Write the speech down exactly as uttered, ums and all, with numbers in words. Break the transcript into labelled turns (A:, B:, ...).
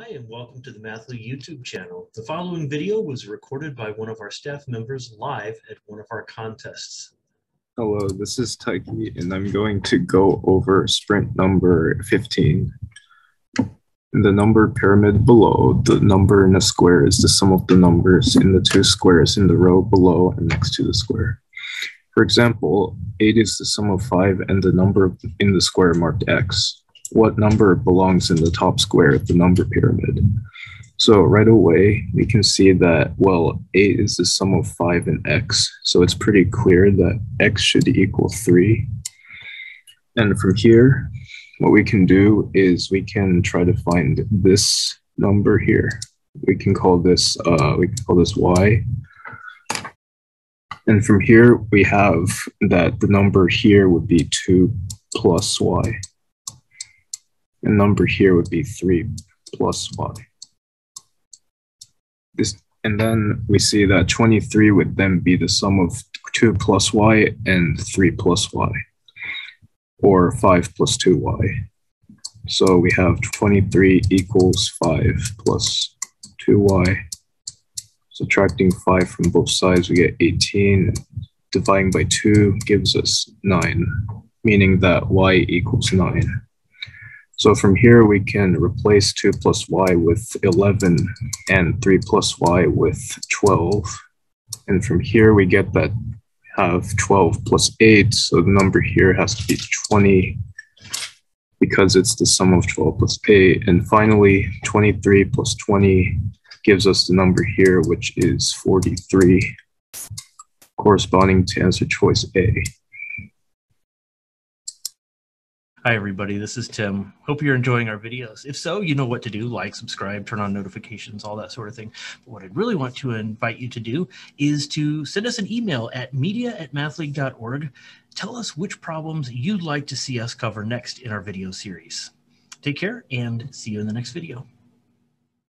A: Hi, and welcome to the mathleague YouTube channel. The following video was recorded by one of our staff members live at one of our contests.
B: Hello, this is Taiki, and I'm going to go over sprint number fifteen. In the number pyramid below, the number in a square is the sum of the numbers in the two squares in the row below and next to the square. For example, eight is the sum of five and the number in the square marked x. What number belongs in the top square of the number pyramid? So right away, we can see that, well, eight is the sum of five and x, so it's pretty clear that x should equal three. And from here, what we can do is we can try to find this number here. We can call this, uh, we can call this y. And from here, we have that the number here would be two plus y. And number here would be three plus y. This, and then we see that twenty-three would then be the sum of two plus y and three plus y, or five plus two y. So we have twenty-three equals five plus two y. Subtracting five from both sides, we get eighteen. Dividing by two gives us nine, meaning that y equals nine. So from here, we can replace two plus y with eleven and three plus y with twelve. And from here, we get that we have twelve plus eight. So the number here has to be twenty because it's the sum of twelve plus eight. And finally, twenty-three plus twenty gives us the number here, which is forty-three, corresponding to answer choice A.
A: Hi everybody, this is Tim. Hope you're enjoying our videos. If so, you know what to do: like, subscribe, turn on notifications, all that sort of thing. But what I'd really want to invite you to do is to send us an email at media at mathleague dot org. Tell us which problems you'd like to see us cover next in our video series. Take care and see you in the next video.